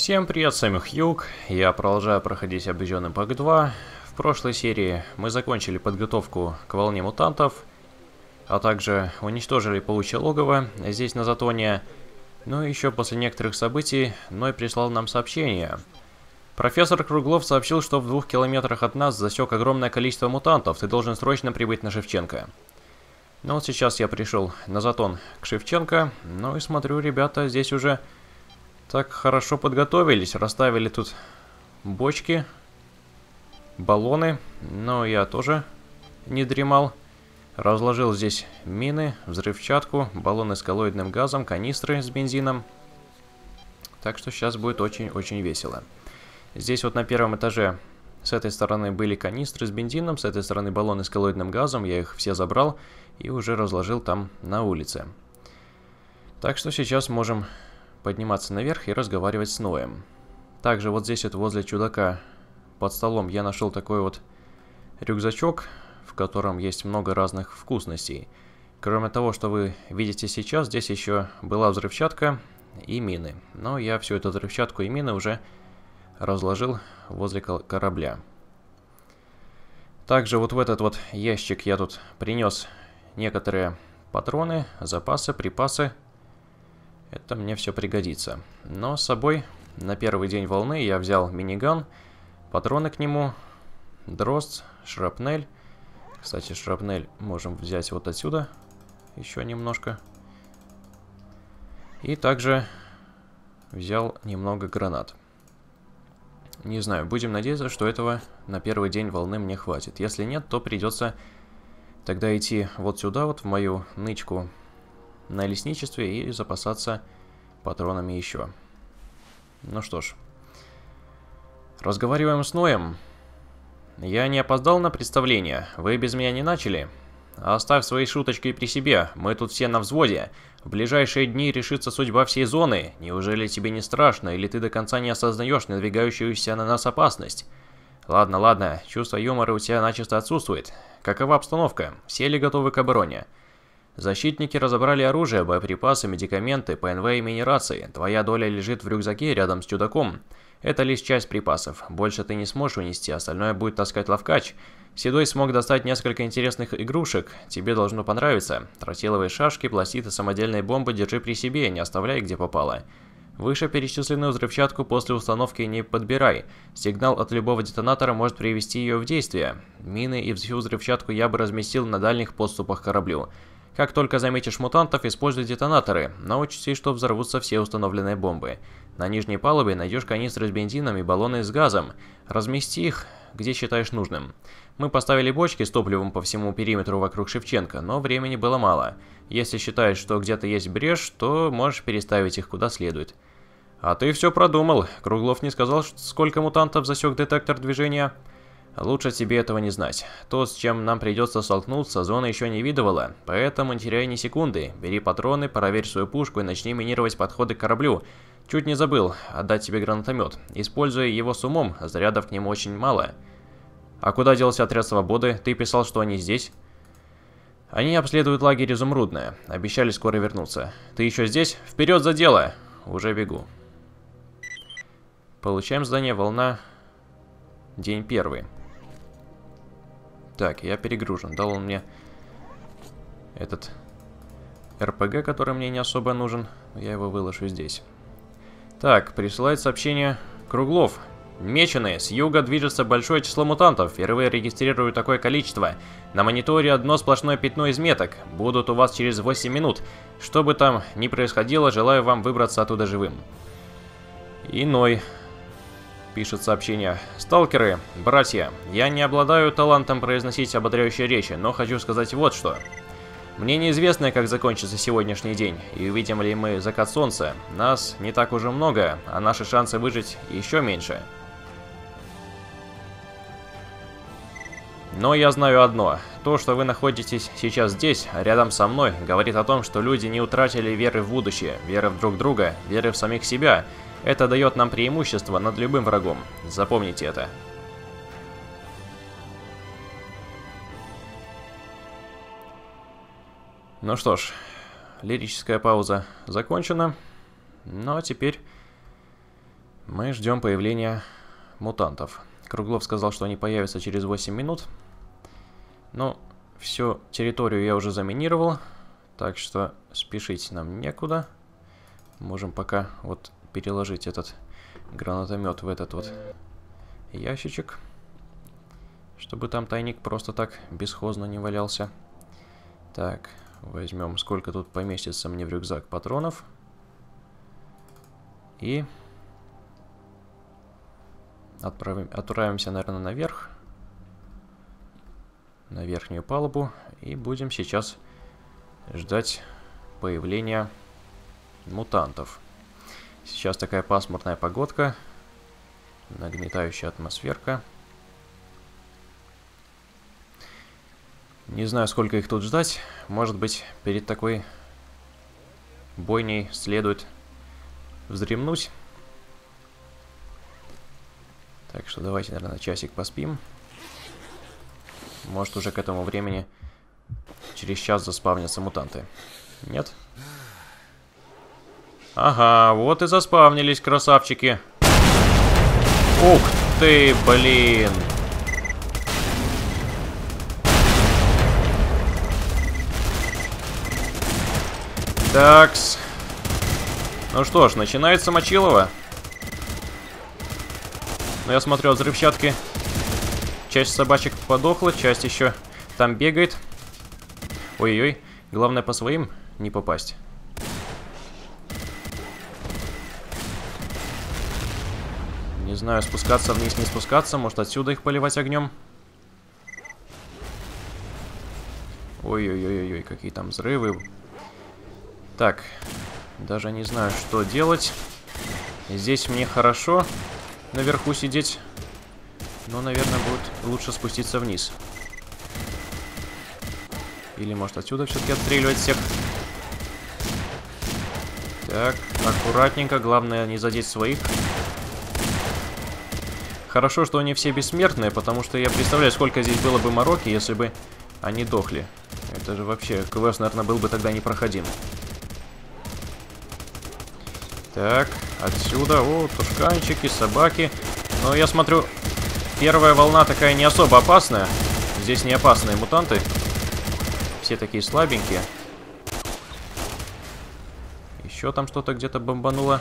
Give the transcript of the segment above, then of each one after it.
Всем привет, с вами Хьюг. Я продолжаю проходить Объединенный Пак 2. В прошлой серии мы закончили подготовку к волне мутантов, а также уничтожили паучье логово здесь на Затоне. Но еще после некоторых событий Ной прислал нам сообщение. Профессор Круглов сообщил, что в 2 километрах от нас засек огромное количество мутантов. Ты должен срочно прибыть на Шевченко. Ну вот сейчас я пришел на Затон к Шевченко. Ну и смотрю, ребята здесь уже так хорошо подготовились. Расставили тут бочки, баллоны. Но я тоже не дремал. Разложил здесь мины, взрывчатку, баллоны с коллоидным газом, канистры с бензином. Так что сейчас будет очень-очень весело. Здесь вот на первом этаже с этой стороны были канистры с бензином, с этой стороны баллоны с коллоидным газом. Я их все забрал и уже разложил там на улице. Так что сейчас можем подниматься наверх и разговаривать с Ноем. Также вот здесь вот возле чудака под столом я нашел такой вот рюкзачок, в котором есть много разных вкусностей. Кроме того, что вы видите сейчас, здесь еще была взрывчатка и мины. Но я всю эту взрывчатку и мины уже разложил возле корабля. Также вот в этот вот ящик я тут принес некоторые патроны, запасы, припасы. Это мне все пригодится. Но с собой на первый день волны я взял миниган, патроны к нему, дрозд, шрапнель. Кстати, шрапнель можем взять вот отсюда еще немножко. И также взял немного гранат. Не знаю, будем надеяться, что этого на первый день волны мне хватит. Если нет, то придется тогда идти вот сюда, вот в мою нычку на лесничестве и запасаться патронами еще. Ну что ж. Разговариваем с Ноем. Я не опоздал на представление. Вы без меня не начали? Оставь свои шуточки при себе. Мы тут все на взводе. В ближайшие дни решится судьба всей зоны. Неужели тебе не страшно, или ты до конца не осознаешь надвигающуюся на нас опасность? Ладно, ладно. Чувство юмора у тебя начисто отсутствует. Какова обстановка? Все ли готовы к обороне? Защитники разобрали оружие, боеприпасы, медикаменты, ПНВ и минерации. Твоя доля лежит в рюкзаке рядом с чудаком. Это лишь часть припасов. Больше ты не сможешь унести, остальное будет таскать ловкач. Седой смог достать несколько интересных игрушек. Тебе должно понравиться. Тротиловые шашки, пластиты, самодельные бомбы держи при себе, не оставляй где попало. Выше перечисленную взрывчатку после установки не подбирай. Сигнал от любого детонатора может привести ее в действие. Мины и всю взрывчатку я бы разместил на дальних подступах к кораблю. Как только заметишь мутантов, используй детонаторы, но учти, что взорвутся все установленные бомбы. На нижней палубе найдешь канистры с бензином и баллоны с газом. Размести их, где считаешь нужным. Мы поставили бочки с топливом по всему периметру вокруг Шевченко, но времени было мало. Если считаешь, что где-то есть брешь, то можешь переставить их куда следует. А ты все продумал. Круглов не сказал, сколько мутантов засек детектор движения? Лучше тебе этого не знать. То, с чем нам придется столкнуться, зона еще не видывала, поэтому не теряй ни секунды. Бери патроны, проверь свою пушку и начни минировать подходы к кораблю. Чуть не забыл отдать тебе гранатомет. Используя его с умом, зарядов к нему очень мало. А куда делся отряд свободы? Ты писал, что они здесь? Они обследуют лагерь Изумрудное. Обещали скоро вернуться. Ты еще здесь? Вперед за дело! Уже бегу. Получаем задание «Волна». День первый. Так, я перегружен. Дал он мне этот РПГ, который мне не особо нужен. Я его выложу здесь. Так, присылает сообщение Круглов. Меченые, с юга движется большое число мутантов. Впервые регистрирую такое количество. На мониторе одно сплошное пятно из меток. Будут у вас через 8 минут. Что бы там ни происходило, желаю вам выбраться оттуда живым. Иной. Пишет сообщение. Сталкеры, братья, я не обладаю талантом произносить ободряющие речи, но хочу сказать вот что. Мне неизвестно, как закончится сегодняшний день, и увидим ли мы закат солнца. Нас не так уже много, а наши шансы выжить еще меньше. Но я знаю одно. То, что вы находитесь сейчас здесь, рядом со мной, говорит о том, что люди не утратили веры в будущее, веры в друг друга, веры в самих себя. Это дает нам преимущество над любым врагом. Запомните это. Ну что ж, лирическая пауза закончена. Ну а теперь Мы ждем появления мутантов. Круглов сказал, что они появятся через 8 минут. Но всю территорию я уже заминировал, так что спешить нам некуда. Можем пока вот переложить этот гранатомет в этот вот ящичек, чтобы там тайник просто так бесхозно не валялся. Так, возьмем, сколько тут поместится мне в рюкзак патронов. И отправимся, наверное, наверх. На верхнюю палубу. И будем сейчас ждать появления мутантов. Сейчас такая пасмурная погодка. Нагнетающая атмосферка. Не знаю, сколько их тут ждать. Может быть, перед такой бойней следует вздремнуть. Так что давайте, наверное, часик поспим. Может, уже к этому времени через час заспавнятся мутанты. Нет? Ага, вот и заспавнились, красавчики. Ух ты, блин. Такс. Ну что ж, начинается мочилово. Но я смотрю, от взрывчатки часть собачек подохла, часть еще там бегает. Ой-ой-ой, главное по своим не попасть. Не знаю, спускаться вниз, не спускаться. Может, отсюда их поливать огнем. Ой-ой-ой-ой, какие там взрывы. Так, даже не знаю, что делать. Здесь мне хорошо наверху сидеть. Но, наверное, будет лучше спуститься вниз. Или, может, отсюда все-таки отстреливать всех. Так, аккуратненько. Главное, не задеть своих. Хорошо, что они все бессмертные, потому что я представляю, сколько здесь было бы мороки, если бы они дохли. Это же вообще квест, наверное, был бы тогда непроходим. Так, отсюда. О, тушканчики, собаки. Но я смотрю, первая волна такая не особо опасная. Здесь не опасные мутанты. Все такие слабенькие. Еще там что-то где-то бомбануло.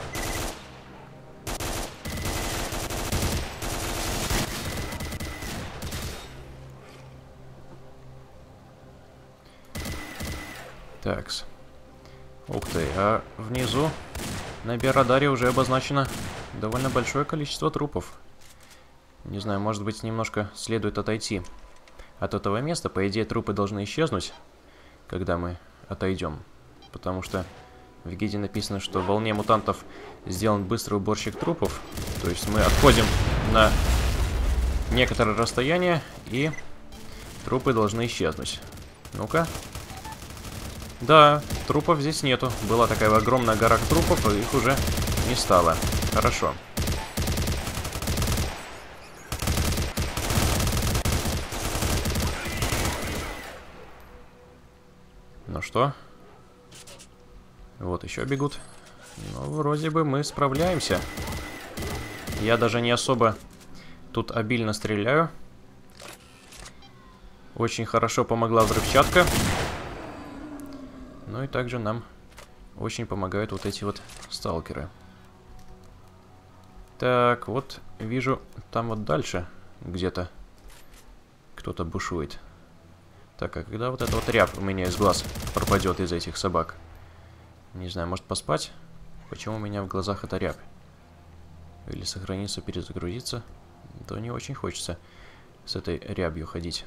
Такс. Ух ты, а внизу на биорадаре уже обозначено довольно большое количество трупов. Не знаю, может быть, немножко следует отойти от этого места. По идее, трупы должны исчезнуть, когда мы отойдем. Потому что в гиде написано, что в волне мутантов сделан быстрый уборщик трупов. То есть мы отходим на некоторое расстояние, и трупы должны исчезнуть. Ну-ка. Да, трупов здесь нету. Была такая огромная гора трупов, и их уже не стало. Хорошо. Ну что? Вот еще бегут. Ну, вроде бы мы справляемся. Я даже не особо тут обильно стреляю. Очень хорошо помогла взрывчатка. Ну и также нам очень помогают вот эти вот сталкеры. Так, вот вижу, там вот дальше где-то кто-то бушует. Так, а когда вот эта вот рябь у меня из глаз пропадет из этих собак? Не знаю, может поспать? Почему у меня в глазах эта рябь? Или сохраниться, перезагрузиться? Да не очень хочется с этой рябью ходить.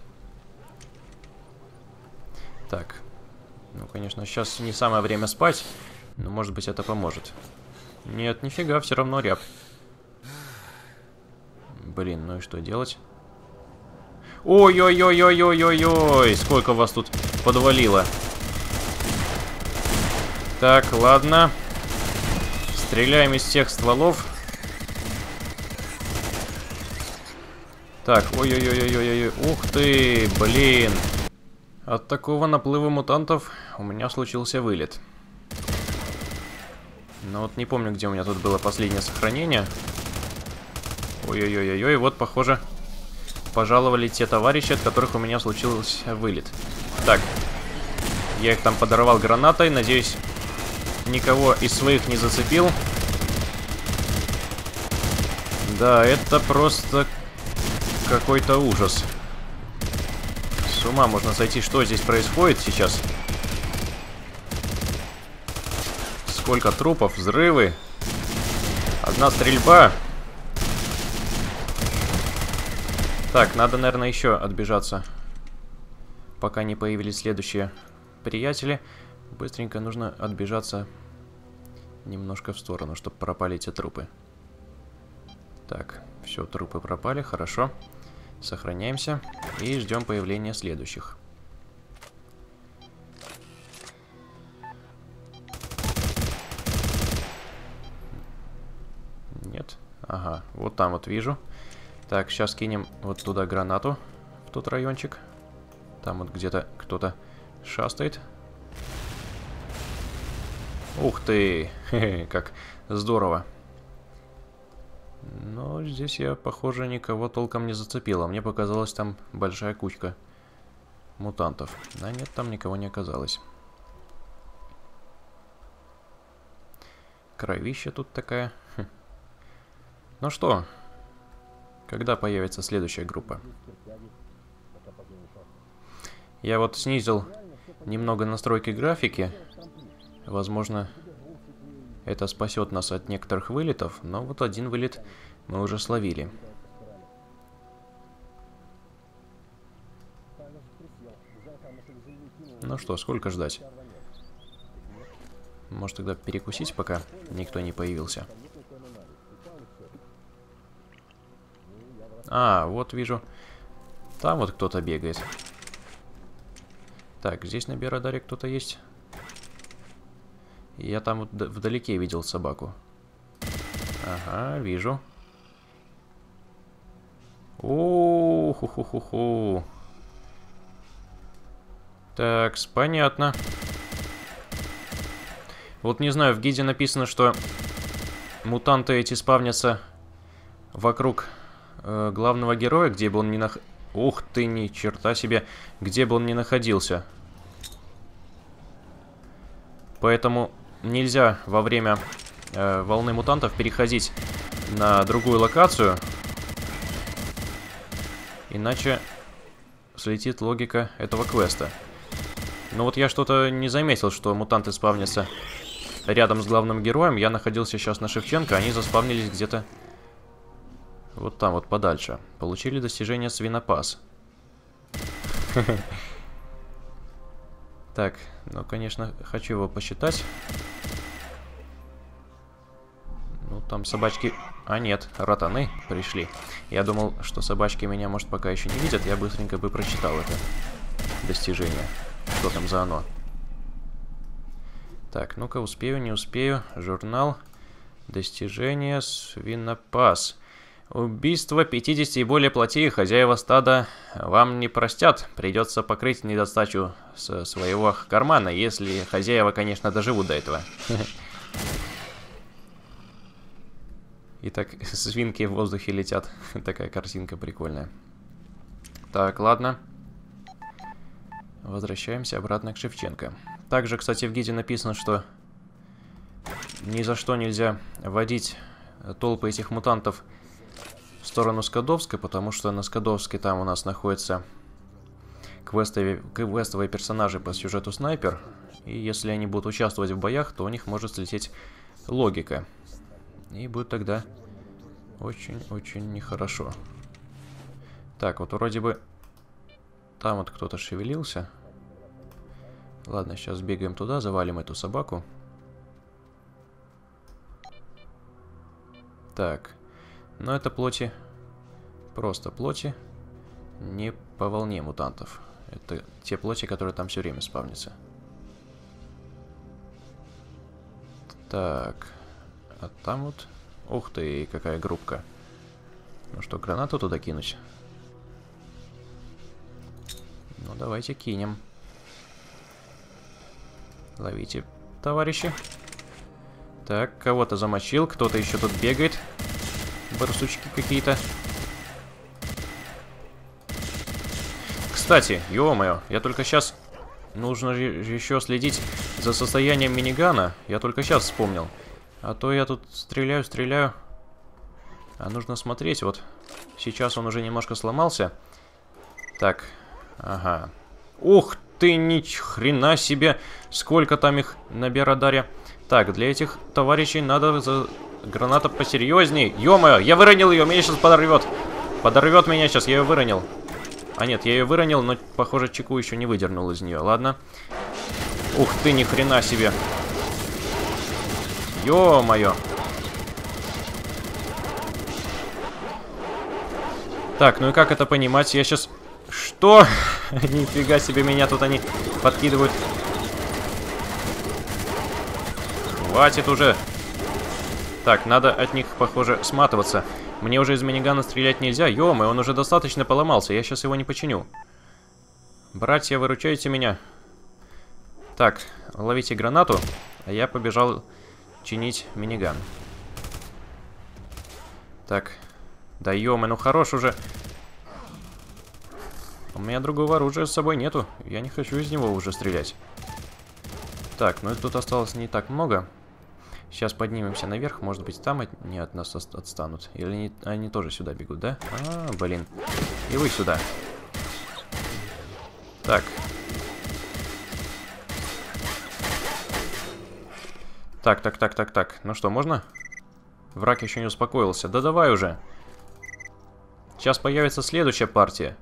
Так. Ну, конечно, сейчас не самое время спать, но, может быть, это поможет. Нет, нифига, все равно рябь. Блин, ну и что делать? Ой-ой-ой-ой-ой-ой-ой! Сколько вас тут подвалило. Так, ладно. Стреляем из всех стволов. Так, ой-ой-ой-ой-ой-ой. Ух ты, блин. От такого наплыва мутантов у меня случился вылет. Но вот не помню, где у меня тут было последнее сохранение. Ой-ой-ой-ой, вот, похоже, пожаловали те товарищи, от которых у меня случился вылет. Так, я их там подорвал гранатой, надеюсь, никого из своих не зацепил. Да, это просто какой-то ужас. С ума можно сойти, что здесь происходит сейчас. Сколько трупов, взрывы. Одна стрельба. Так, надо, наверное, еще отбежаться. Пока не появились следующие приятели. Быстренько нужно отбежаться немножко в сторону, чтобы пропали эти трупы. Так, все, трупы пропали, хорошо. Сохраняемся и ждем появления следующих. Нет? Ага, вот там вот вижу. Так, сейчас кинем вот туда гранату, в тот райончик. Там вот где-то кто-то шастает. Ух ты! Хе-хе, как здорово. Но здесь я, похоже, никого толком не зацепила. Мне показалось, там большая кучка мутантов. А нет, там никого не оказалось. Кровища тут такая. Ну что, когда появится следующая группа? Я вот снизил немного настройки графики. Возможно, это спасет нас от некоторых вылетов, но вот один вылет мы уже словили. Ну что, сколько ждать? Может тогда перекусить, пока никто не появился? А, вот вижу. Там вот кто-то бегает. Так, здесь на Биорадаре кто-то есть. Я там вот вдалеке видел собаку. Ага, вижу. О-ху-ху-ху-ху. Так, понятно. Вот не знаю, в гиде написано, что мутанты эти спавнятся вокруг главного героя, где бы он ни нах... Ух ты, ни черта себе, где бы он ни находился. Поэтому нельзя во время волны мутантов переходить на другую локацию, иначе слетит логика этого квеста. Но вот я что-то не заметил, что мутанты спавнятся рядом с главным героем. Я находился сейчас на Шевченко, они заспавнились где-то вот там вот подальше. Получили достижение свинопас. Так, ну, конечно, хочу его посчитать. Ну, там собачки... А, нет, ротаны пришли. Я думал, что собачки меня, может, пока еще не видят. Я быстренько бы прочитал это достижение. Что там за оно? Так, ну-ка, успею, не успею. Журнал. Достижение свинопас. Убийство 50 и более плотей хозяева стада вам не простят. Придется покрыть недостачу со своего кармана, если хозяева, конечно, доживут до этого. Итак, свинки в воздухе летят. Такая картинка прикольная. Так, ладно. Возвращаемся обратно к Шевченко. Также, кстати, в гиде написано, что ни за что нельзя водить толпы этих мутантов в сторону Скадовской, потому что на Скадовской там у нас находятся квестовые персонажи по сюжету Снайпер. И если они будут участвовать в боях, то у них может слететь логика. И будет тогда очень-очень нехорошо. Так, вот вроде бы там вот кто-то шевелился. Ладно, сейчас бегаем туда, завалим эту собаку. Так. Но это плоти. Просто плоти. Не по волне мутантов. Это те плоти, которые там все время спавнятся. Так. А там вот... Ух ты, какая группка. Ну что, гранату туда кинуть? Ну, давайте кинем. Ловите, товарищи. Так, кого-то замочил, кто-то еще тут бегает. барсучки какие-то. Кстати, ё-моё, я только сейчас... Нужно же еще следить за состоянием минигана. Я только сейчас вспомнил. А то я тут стреляю. А нужно смотреть, вот. Сейчас он уже немножко сломался. Так, ага. Ух ты, ни хрена себе! Сколько там их на Беродаре. Так, для этих товарищей надо граната посерьезней. Ё-моё, я выронил ее, меня сейчас подорвет. Подорвет меня сейчас, я ее выронил. А нет, я ее выронил, но, похоже, чеку еще не выдернул из нее. Ладно. Ух ты, ни хрена себе. Ё-моё. Так, ну и как это понимать? Я сейчас... Что? Нифига себе, меня тут они подкидывают. Хватит уже. Так, надо от них, похоже, сматываться. Мне уже из минигана стрелять нельзя. Ё-моё, он уже достаточно поломался. Я сейчас его не починю. Братья, выручайте меня. Так, ловите гранату. А я побежал чинить миниган. Так. Да ё-моё, ну хорош уже. У меня другого оружия с собой нету. Я не хочу из него уже стрелять. Так, ну тут осталось не так много. Сейчас поднимемся наверх. Может быть, там они от нас отстанут. Или они тоже сюда бегут, да? А, блин. И вы сюда. Так. Так. Ну что, можно? Враг еще не успокоился. Да давай уже. Сейчас появится следующая партия.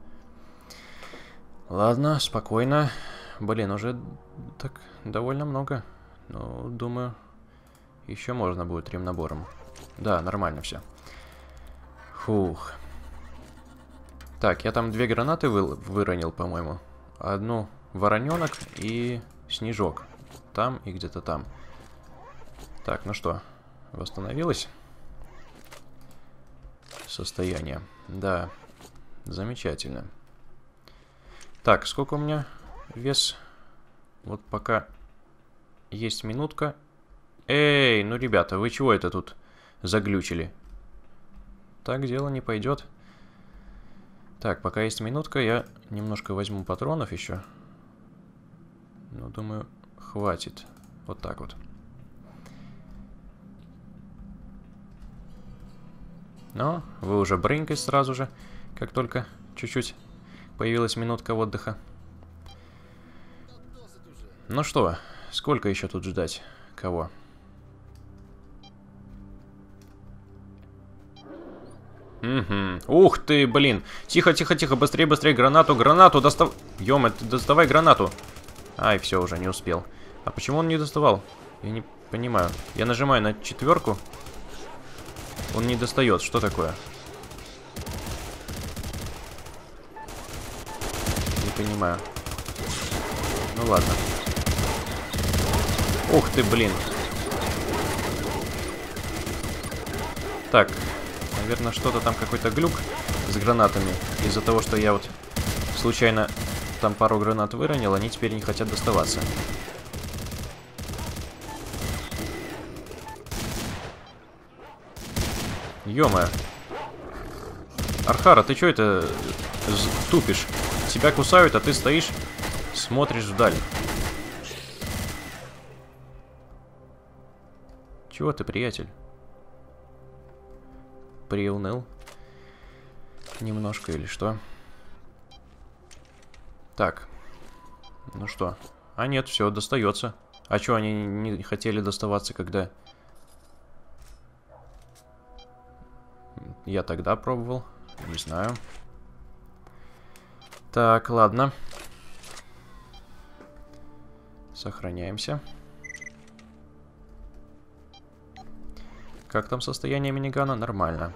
Ладно, спокойно. Блин, уже так довольно много. Ну, думаю, еще можно будет ремнабором. Да, нормально все. Фух. Так, я там 2 гранаты выронил, по-моему. Одну вороненок и снежок. Там и где-то там. Так, ну что, восстановилось состояние? Да, замечательно. Так, сколько у меня вес? Вот пока есть минутка. Эй, ну ребята, вы чего это тут заглючили? Так дело не пойдет. Так, пока есть минутка, я немножко возьму патронов еще. Ну, думаю, хватит. Вот так вот. Но вы уже брынкаете сразу же, как только чуть-чуть появилась минутка отдыха. Ну что, сколько еще тут ждать? Кого? Угу. Ух ты, блин. Тихо, быстрее, гранату, достав... Ё-моё, ты доставай гранату. Ай, все, уже не успел. А почему он не доставал? Я не понимаю. Я нажимаю на 4. Он не достает. Что такое? Не понимаю. Ну ладно. Ух ты, блин. Так. Наверное, что-то там, какой-то глюк с гранатами. Из-за того, что я вот случайно там пару гранат выронил, они теперь не хотят доставаться. Ё-моё. Архара, ты чё это тупишь? Тебя кусают, а ты стоишь, смотришь вдаль. Чего ты, приятель? Приуныл? Немножко или что? Так. Ну что? А нет, все, достается. А чё они не хотели доставаться, когда... Я тогда пробовал. Не знаю. Так, ладно. Сохраняемся. Как там состояние минигана? Нормально.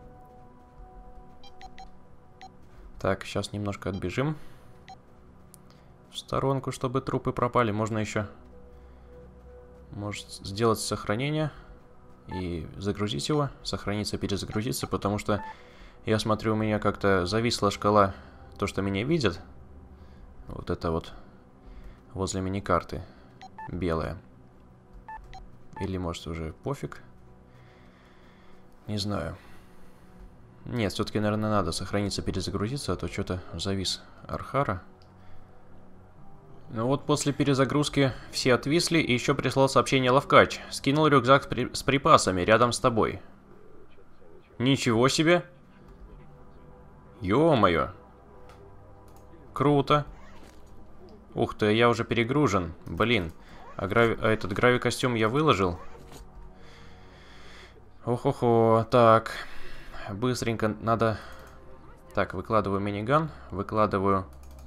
Так, сейчас немножко отбежим. В сторонку, чтобы трупы пропали. Можно еще... Может сделать сохранение. И загрузить его. Сохраниться, перезагрузиться. Потому что, я смотрю, у меня как-то зависла шкала. То, что меня видят. Вот это вот. Возле миникарты. Белая. Или может уже пофиг. Не знаю. Нет, все-таки, наверное, надо сохраниться, перезагрузиться, а то что-то завис Архара. Ну вот после перезагрузки все отвисли, и еще прислал сообщение Лавкач. Скинул рюкзак с припасами рядом с тобой. Ничего себе! Ё-моё! Круто! Ух ты, я уже перегружен. Блин. А этот грави-костюм я выложил? Ох-охо, так. Быстренько надо... Так, выкладываю миниган. Выкладываю...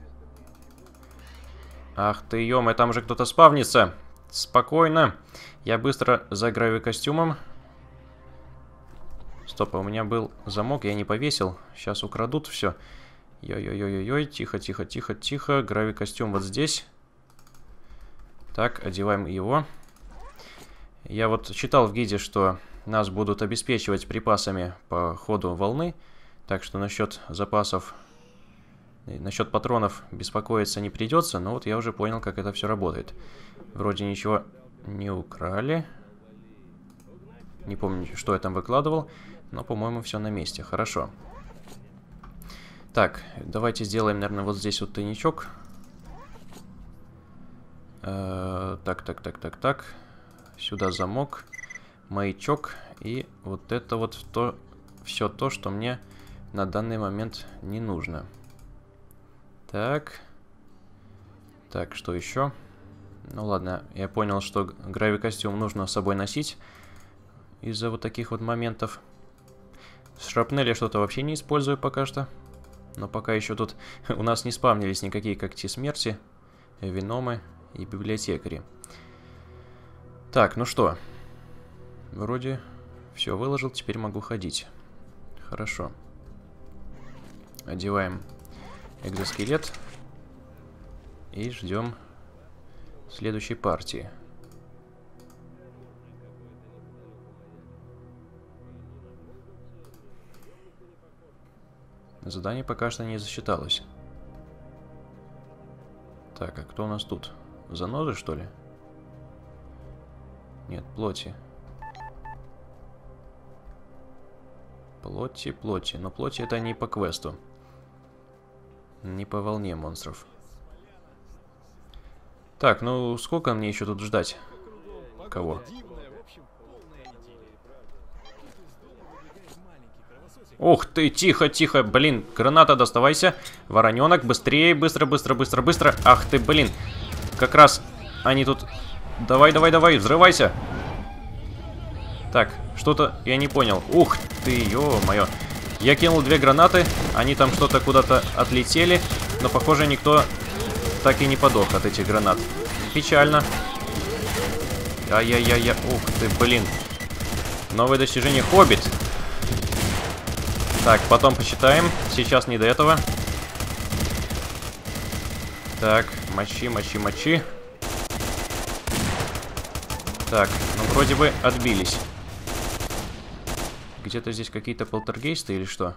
Ах ты, ё-моё, там же кто-то спавнится. Спокойно. Я быстро за грави-костюмом. Стоп, а у меня был замок, я не повесил. Сейчас украдут все. Йой-йой-йой-йой, тихо, тихо, тихо, тихо. Грави-костюм вот здесь. Так, одеваем его. Я вот читал в гиде, что нас будут обеспечивать припасами по ходу волны. Так что насчет запасов, насчет патронов беспокоиться не придется. Но вот я уже понял, как это все работает. Вроде ничего не украли. Не помню, что я там выкладывал. Но, по-моему, все на месте. Хорошо. Так, давайте сделаем, наверное, вот здесь вот тайничок. Так. Сюда замок, маячок. И вот это вот все то, что мне на данный момент не нужно. Так. Так, что еще? Ну ладно, я понял, что грави-костюм нужно с собой носить. Из-за вот таких вот моментов. Шрапнель я что-то вообще не использую пока что. Но пока еще тут у нас не спавнились никакие когти смерти, виномы и библиотекари. Так, ну что. Вроде все выложил, теперь могу ходить. Хорошо. Одеваем экзоскелет. И ждем следующей партии. Задание пока что не засчиталось. Так, а кто у нас тут? Занозы, что ли? Нет, плоти. Плоти. Но плоти это не по квесту. Не по волне монстров. Так, ну сколько мне еще тут ждать? Кого? Ух ты, тихо, тихо, блин, граната доставайся. Вороненок, быстрее, быстро. Ах ты, блин. Как раз они тут... Давай, взрывайся. Так, что-то я не понял. Ух ты, ё-моё. Я кинул 2 гранаты, они там что-то куда-то отлетели, но, похоже, никто так и не подох от этих гранат. Печально. Ай-яй-яй-яй, ух ты, блин. Новое достижение Хоббит. Так, потом почитаем. Сейчас не до этого. Так, мочи. Так, ну вроде бы отбились. Где-то здесь какие-то полтергейсты или что?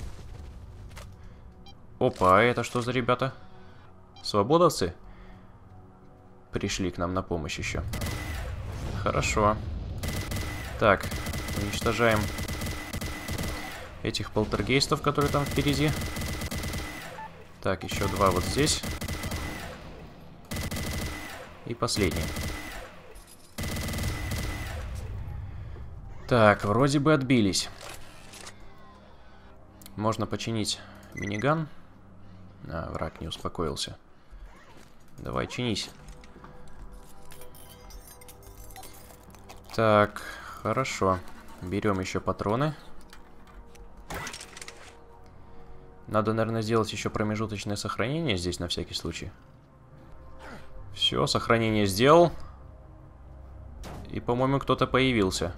Опа, а это что за ребята? Свободовцы? Пришли к нам на помощь еще. Хорошо. Так, уничтожаем этих полтергейстов, которые там впереди. Так, еще 2 вот здесь. И последний. Так, вроде бы отбились. Можно починить миниган. А, враг не успокоился. Давай, чинись. Так, хорошо. Берем еще патроны. Надо, наверное, сделать еще промежуточное сохранение здесь на всякий случай. Все, сохранение сделал. И, по-моему, кто-то появился.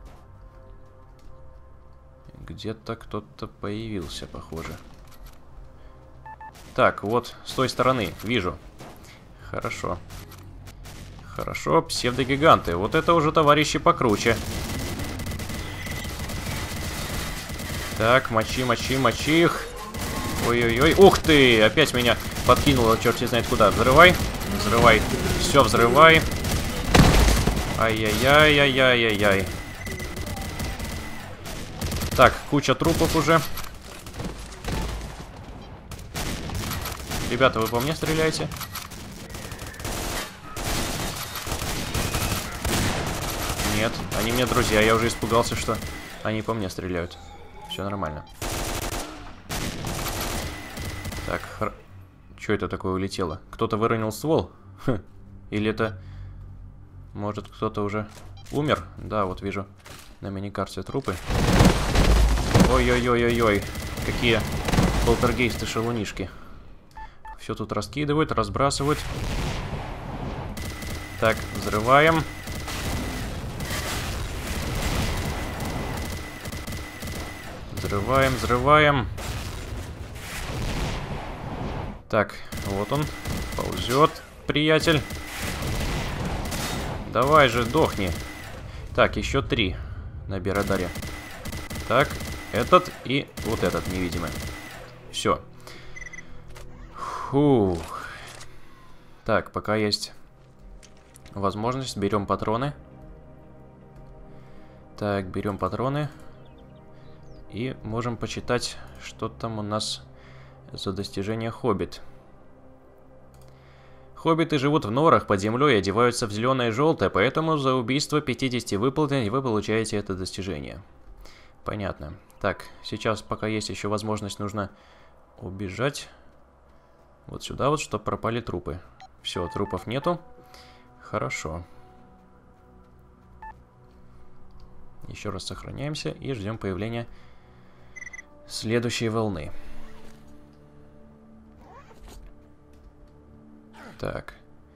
Где-то кто-то появился, похоже. Так, вот, с той стороны, вижу. Хорошо. Хорошо, псевдогиганты. Вот это уже товарищи покруче. Так, мочи их. Ой-ой-ой. Ух ты! Опять меня подкинуло, черт не знает куда. Взрывай. Все, взрывай. Ай-яй-яй-яй-яй-яй-яй. Так, куча трупов уже. Ребята, вы по мне стреляете? Нет, они мне друзья. Я уже испугался, что они по мне стреляют. Все нормально. Так, что это такое улетело? Кто-то выронил ствол? Или это... Может, кто-то уже умер? Да, вот вижу на миникарте трупы. Ой-ой-ой-ой-ой. Какие полтергейсты-шалунишки. Все тут раскидывают, разбрасывают. Так, взрываем. Взрываем, взрываем. Так, вот он. Ползет, приятель. Давай же, дохни. Так, еще 3 на Бирадаре. Так, этот и вот этот невидимый. Все. Фух. Так, пока есть возможность, берем патроны. Так, берем патроны. И можем почитать, что там у нас за достижение хоббит. Хоббиты живут в норах под землей и одеваются в зеленое и желтое, поэтому за убийство 50 выполнений вы получаете это достижение. Понятно. Так, сейчас, пока есть еще возможность, нужно убежать вот сюда вот, чтобы пропали трупы. Все, трупов нету. Хорошо. Еще раз сохраняемся и ждем появления следующей волны. Так.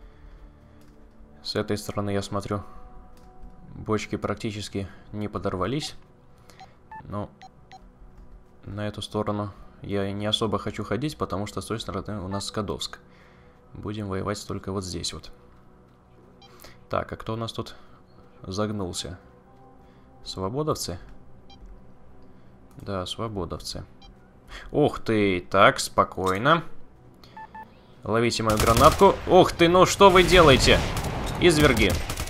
С этой стороны, я смотрю, бочки практически не подорвались. Но на эту сторону я не особо хочу ходить, потому что с той стороны у нас Скадовск. Будем воевать только вот здесь вот. Так, а кто у нас тут загнулся? Свободовцы? Да, свободовцы. Ух ты, так, спокойно. Ловите мою гранатку. Ух ты, ну что вы делаете? Изверги.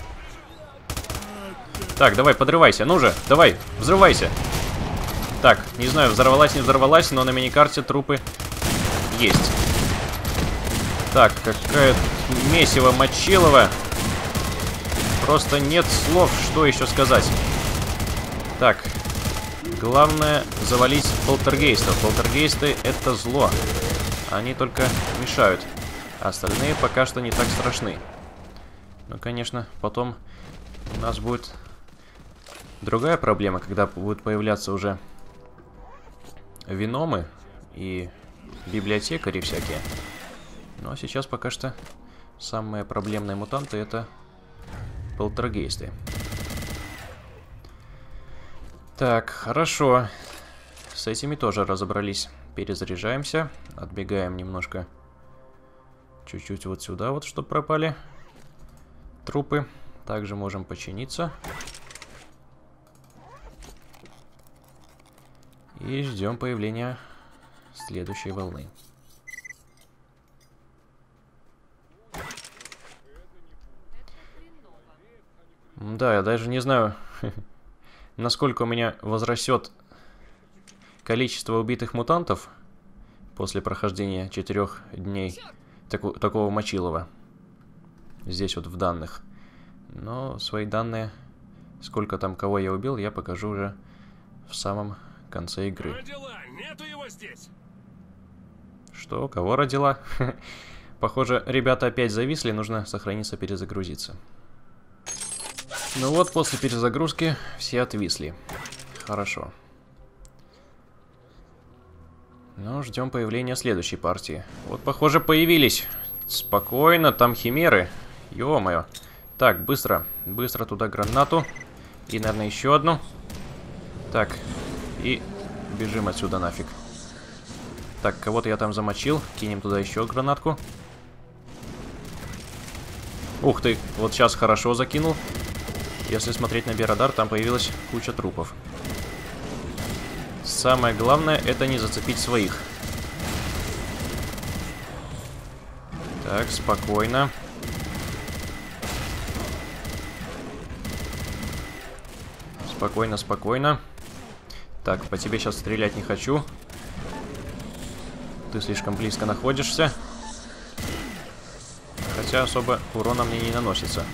Так, давай, подрывайся. Ну же, давай, взрывайся. Так, не знаю, взорвалась, не взорвалась, но на миникарте трупы есть. Так, какая месиво мочилово. Просто нет слов, что еще сказать. Так, главное завалить полтергейстов. Полтергейсты — это зло. Они только мешают. А остальные пока что не так страшны. Ну, конечно, потом у нас будет другая проблема, когда будут появляться уже виномы и библиотекари всякие. Ну, а сейчас пока что самые проблемные мутанты — это полтергейсты. Так, хорошо. С этими тоже разобрались. Перезаряжаемся. Отбегаем немножко. Чуть-чуть вот сюда вот, чтобы пропали трупы. Также можем починиться. И ждем появления следующей волны. Да, я даже не знаю, насколько у меня возрастет количество убитых мутантов после прохождения 4 дней такого мочилова. Здесь вот в данных. Но свои данные, сколько там кого я убил, я покажу уже в самом конце игры. Родила, нету его здесь. Что? Кого родила? Похоже, ребята опять зависли, нужно сохраниться, перезагрузиться. Ну вот, после перезагрузки все отвисли. Хорошо. Ну, ждем появления следующей партии. Вот, похоже, появились. Спокойно, там химеры. Ё-моё. Так, быстро. Быстро туда гранату. И, наверное, еще одну. Так, и бежим отсюда нафиг. Так, кого-то я там замочил. Кинем туда еще гранатку. Ух ты, вот сейчас хорошо закинул. Если смотреть на Бирадар, там появилась куча трупов. Самое главное — это не зацепить своих. Так, спокойно. Спокойно, спокойно. Так, по тебе сейчас стрелять не хочу. Ты слишком близко находишься. Хотя особо урона мне не наносится.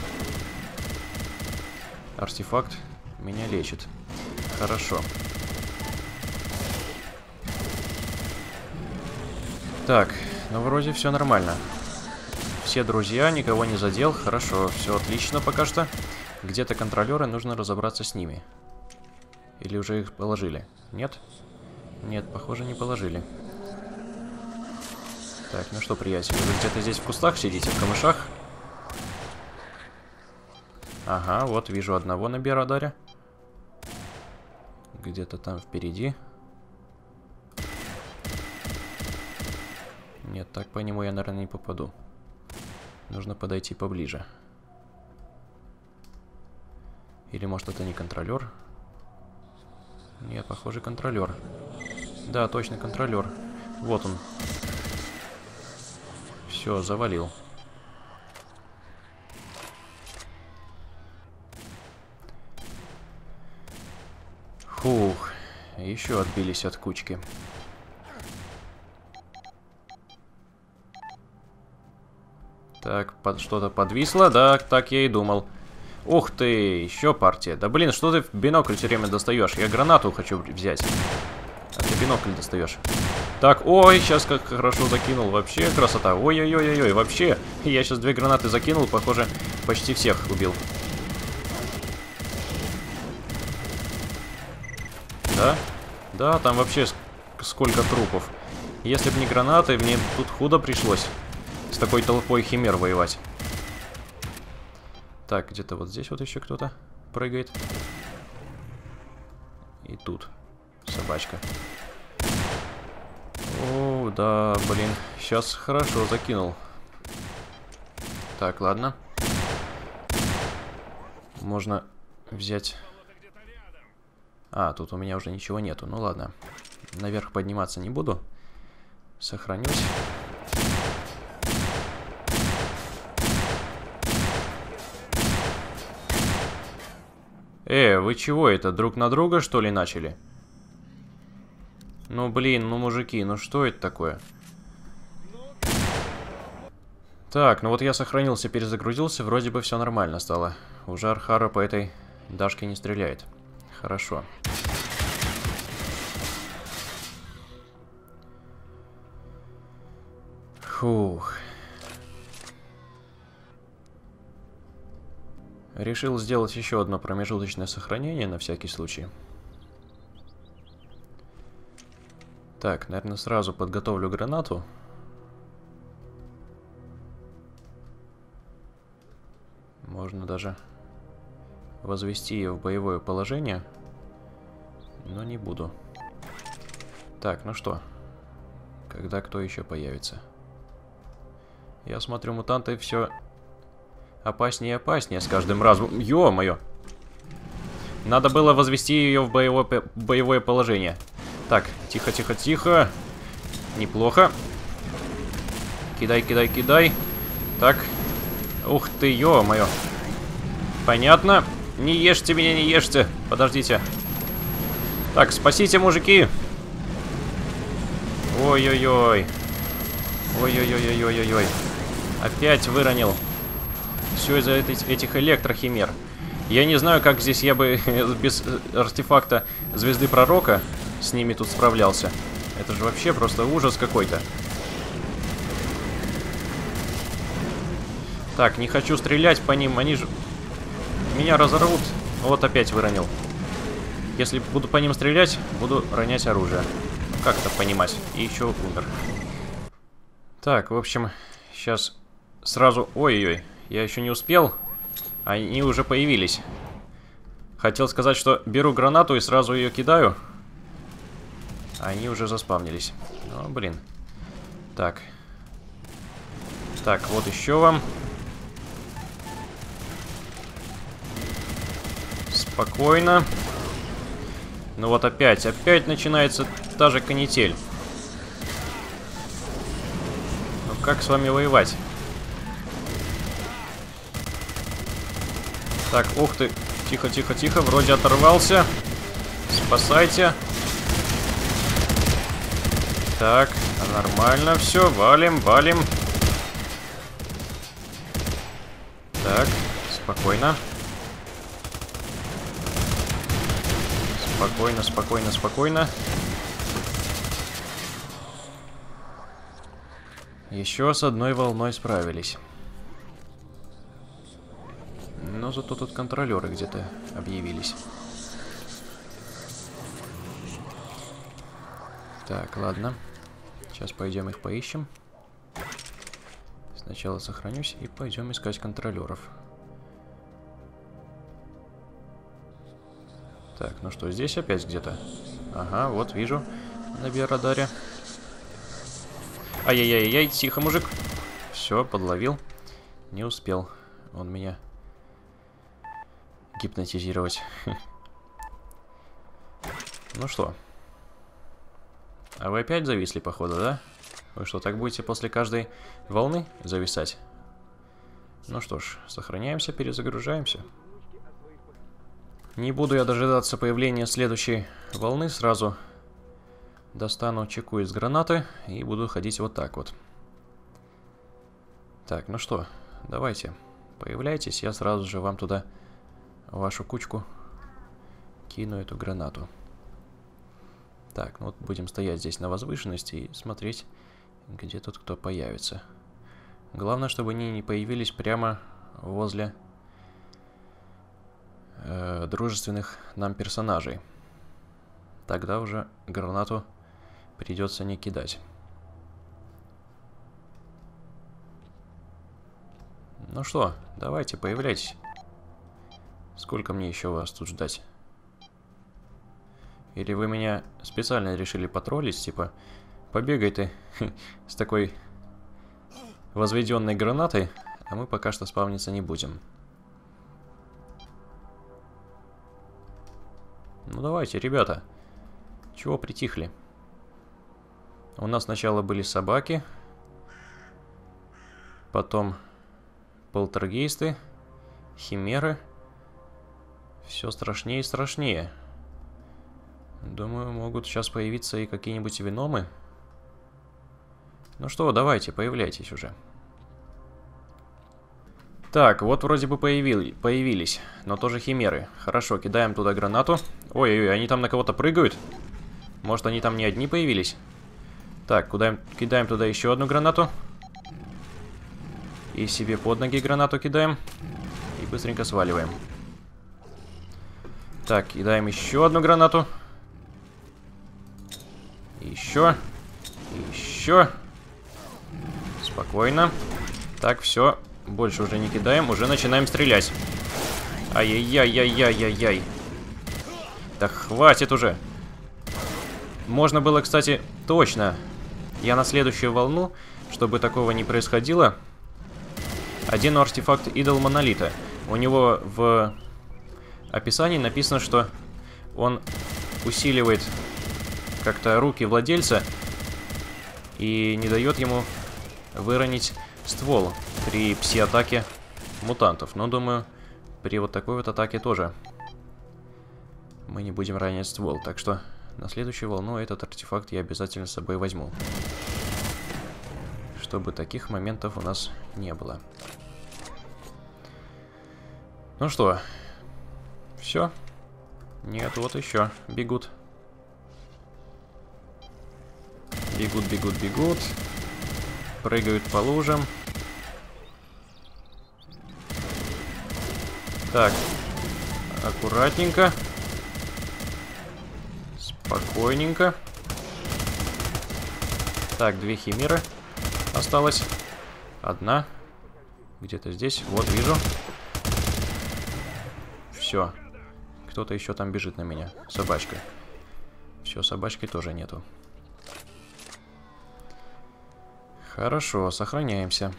Артефакт меня лечит. Хорошо. Так, ну вроде все нормально. Все друзья, никого не задел. Хорошо, все отлично пока что. Где-то контролеры, нужно разобраться с ними. Или уже их положили? Нет? Нет, похоже, не положили. Так, ну что, приятели, вы где-то здесь в кустах сидите, в камышах? Ага, вот вижу одного на Биорадаре. Где-то там впереди. Нет, так по нему я, наверное, не попаду. Нужно подойти поближе. Или, может, это не контролер? Нет, похоже, контролер. Да, точно, контролер. Вот он. Все, завалил. Фух, еще отбились от кучки. Так, что-то подвисло, да, так я и думал. Ух ты, еще партия. Да блин, что ты в бинокль все время достаешь? Я гранату хочу взять. А ты бинокль достаешь. Так, ой, сейчас как хорошо закинул. Вообще красота. Ой-ой-ой-ой, вообще. Я сейчас 2 гранаты закинул, похоже, почти всех убил. Да? Да, там вообще сколько трупов. Если бы не гранаты, мне тут худо пришлось с такой толпой химер воевать. Так, где-то вот здесь вот еще кто-то прыгает. И тут собачка. О, да, блин. Сейчас хорошо закинул. Так, ладно. Можно взять... А, тут у меня уже ничего нету. Ну ладно. Наверх подниматься не буду. Сохранюсь. Вы чего это? Друг на друга, что ли, начали? Ну, блин, ну, мужики, ну что это такое? Так, ну вот я сохранился, перезагрузился, вроде бы все нормально стало. Уже Архара по этой Дашке не стреляет. Хорошо. Фух. Решил сделать еще одно промежуточное сохранение на всякий случай. Так, наверное, сразу подготовлю гранату. Можно даже возвести ее в боевое положение. Но не буду. Так, ну что? Когда кто еще появится? Я смотрю, мутанты все опаснее и опаснее с каждым разом. Ё-моё! Надо было возвести ее в боевое положение. Так, тихо, тихо, тихо. Неплохо. Кидай, кидай, кидай. Так. Ух ты, ё-моё. Понятно. Не ешьте меня, не ешьте. Подождите. Так, спасите, мужики. Ой-ой-ой. Ой-ой-ой-ой-ой-ой. Опять выронил. Все из-за этих электрохимер. Я не знаю, как здесь я бы без артефакта Звезды Пророка с ними тут справлялся. Это же вообще просто ужас какой-то. Так, не хочу стрелять по ним, они же меня разорвут. Вот опять выронил. Если буду по ним стрелять, буду ронять оружие. Как это понимать? И еще умер. Так, в общем, сейчас сразу... Ой-ой-ой, я еще не успел. Они уже появились. Хотел сказать, что беру гранату и сразу ее кидаю. Они уже заспавнились. О, блин. Так. Так, вот еще вам. Спокойно. Ну вот опять начинается та же канитель. Ну как с вами воевать? Так, ух ты. Тихо, тихо, тихо. Вроде оторвался. Спасайте. Так, нормально все. Валим, валим. Так, спокойно. Спокойно, спокойно, спокойно. Еще с одной волной справились. Но зато тут контролеры где-то объявились. Так, ладно. Сейчас пойдем их поищем. Сначала сохранюсь и пойдем искать контролеров. Так, ну что, здесь опять где-то? Ага, вот вижу на биорадаре. Ай-яй-яй-яй, тихо, мужик. Все, подловил. Не успел он меня гипнотизировать. Ну что? А вы опять зависли, походу, да? Вы что, так будете после каждой волны зависать? Ну что ж, сохраняемся, перезагружаемся. Не буду я дожидаться появления следующей волны, сразу достану чеку из гранаты и буду ходить вот так вот. Так, ну что, давайте, появляйтесь, я сразу же вам туда, в вашу кучку, кину эту гранату. Так, ну вот будем стоять здесь на возвышенности и смотреть, где тут кто появится. Главное, чтобы они не появились прямо возле дружественных нам персонажей. Тогда уже гранату придется не кидать. Ну что, давайте, появляйтесь. Сколько мне еще вас тут ждать? Или вы меня специально решили потроллить, типа, побегай ты с такой возведенной гранатой, а мы пока что спавниться не будем. Ну давайте, ребята. Чего притихли? У нас сначала были собаки. Потом полтергейсты. Химеры. Все страшнее и страшнее. Думаю, могут сейчас появиться и какие-нибудь веномы. Ну что, давайте, появляйтесь уже. Так, вот вроде бы появились, но тоже химеры. Хорошо, кидаем туда гранату. Ой-ой-ой, они там на кого-то прыгают. Может, они там не одни появились? Так, кидаем туда еще одну гранату. И себе под ноги гранату кидаем. И быстренько сваливаем. Так, кидаем еще одну гранату. Еще. Еще. Спокойно. Так, все. Больше уже не кидаем, уже начинаем стрелять. Ай-яй-яй-яй-яй-яй-яй. Да хватит уже. Можно было, кстати, точно. Я на следующую волну, чтобы такого не происходило, одену артефакт идол монолита. У него в описании написано, что он усиливает как-то руки владельца и не дает ему выронить ствол при пси-атаке мутантов. Но, думаю, при вот такой вот атаке тоже мы не будем ранить ствол. Так что на следующую волну этот артефакт я обязательно с собой возьму. Чтобы таких моментов у нас не было. Ну что, все? Нет, вот еще. Бегут. Бегут, бегут, бегут. Прыгают по лужам. Так, аккуратненько. Спокойненько. Так, 2 химеры осталось. Одна. Где-то здесь. Вот, вижу. Все. Кто-то еще там бежит на меня. Собачка. Все, собачки тоже нету. Хорошо, сохраняемся.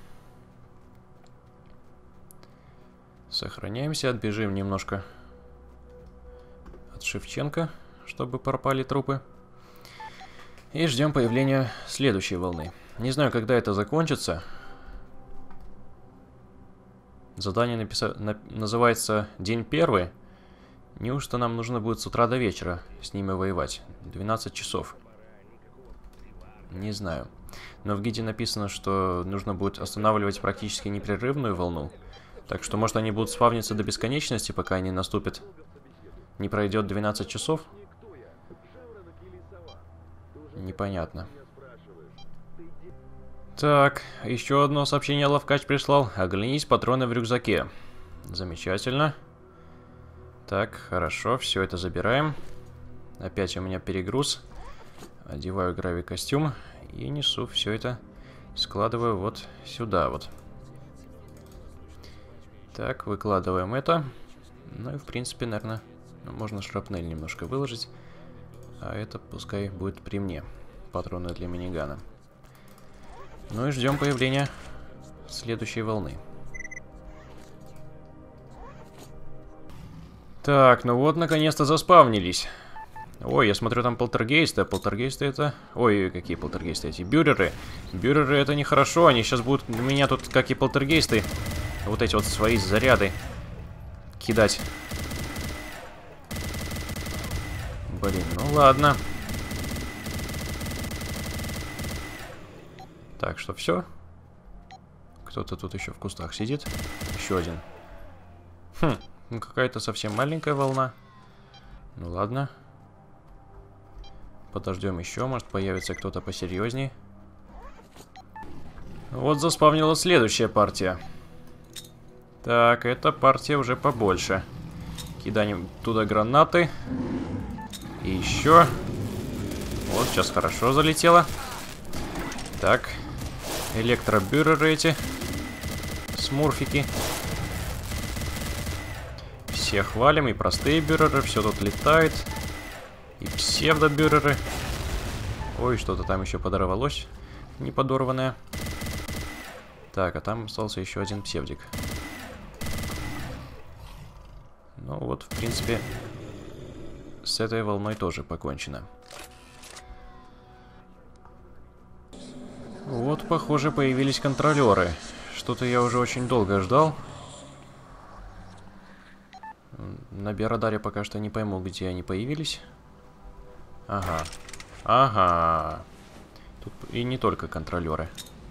Сохраняемся, отбежим немножко от Шевченко, чтобы пропали трупы. И ждем появления следующей волны. Не знаю, когда это закончится. Задание называется «День первый». Неужто нам нужно будет с утра до вечера с ними воевать? 12 часов. Не знаю. Но в гиде написано, что нужно будет останавливать практически непрерывную волну. Так что, может, они будут спавниться до бесконечности, пока они наступят. Не пройдет 12 часов? Непонятно. Так, еще одно сообщение Лавкач прислал. Оглянись, патроны в рюкзаке. Замечательно. Так, хорошо, все это забираем. Опять у меня перегруз. Одеваю гравикостюм и несу все это. Складываю вот сюда вот. Так, выкладываем это. Ну и в принципе, наверное, можно шрапнель немножко выложить. А это пускай будет при мне. Патроны для минигана. Ну и ждем появления следующей волны. Так, ну вот, наконец-то заспавнились. Ой, я смотрю, там полтергейсты. А полтергейсты это... Ой, какие полтергейсты? Эти бюреры. Бюреры это нехорошо. Они сейчас будут у меня тут, как и полтергейсты, вот эти вот свои заряды кидать. Блин, ну ладно. Так, что все? Кто-то тут еще в кустах сидит. Еще один. Хм, ну какая-то совсем маленькая волна. Ну ладно. Подождем еще, может появится кто-то посерьезней. Вот заспавнила следующая партия. Так, эта партия уже побольше. Кидаем туда гранаты. И еще. Вот, сейчас хорошо залетело. Так. Электробюреры эти. Смурфики. Все хвалим, и простые бюреры, все тут летает. И псевдобюреры. Ой, что-то там еще подорвалось. Неподорванное. Так, а там остался еще один псевдик. Ну вот, в принципе, с этой волной тоже покончено. Вот, похоже, появились контролеры. Что-то я уже очень долго ждал. На биорадаре пока что не пойму, где они появились. Ага. Ага. Тут и не только контролеры.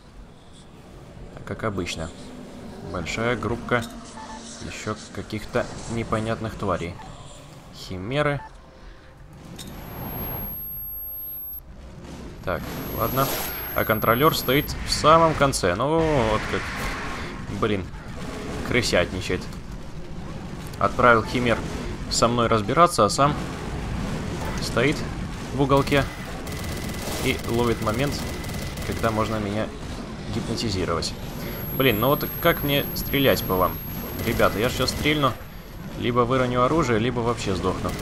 Как обычно. Большая группка еще каких-то непонятных тварей. Химеры. Так, ладно. А контролер стоит в самом конце. Ну вот как. Блин. Крысятничает. Отправил химер со мной разбираться, а сам стоит в уголке и ловит момент, когда можно меня гипнотизировать. Блин, ну вот как мне стрелять по вам? Ребята, я сейчас стрельну, либо выроню оружие, либо вообще сдохну.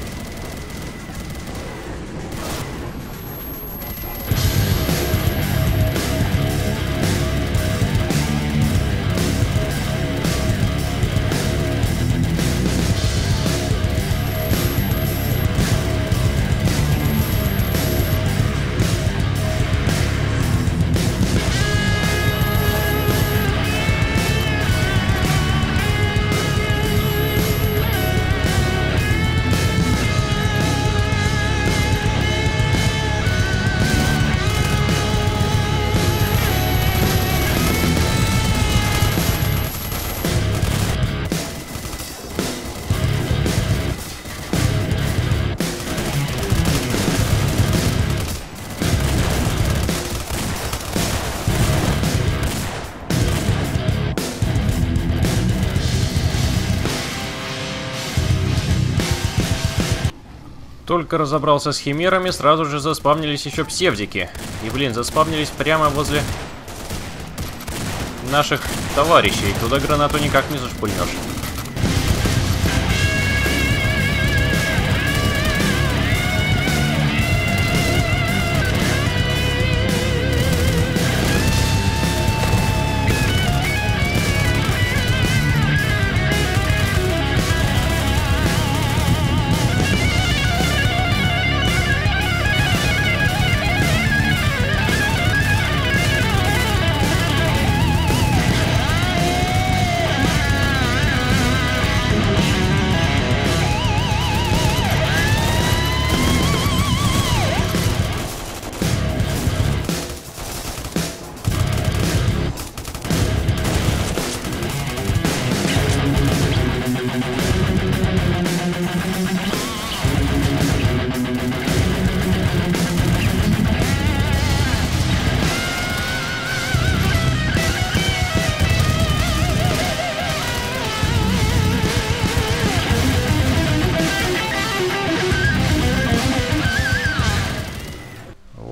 Только разобрался с химерами, сразу же заспавнились еще псевдики. И, блин, заспавнились прямо возле наших товарищей. Туда гранату никак не зашпульнешь.